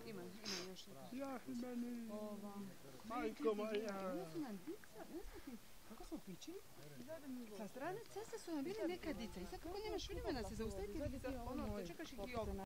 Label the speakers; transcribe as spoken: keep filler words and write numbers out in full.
Speaker 1: Ima, ima još neki.
Speaker 2: Ja, meni...
Speaker 1: Ova.
Speaker 2: Majko moja.
Speaker 1: Ovo su nam dica, ne znam ti, kako smo pičili? Sa strane ceste su nam bili neka dica i sad kako nemaš vremena se zaustaviti, ono, čekaš ih i oko.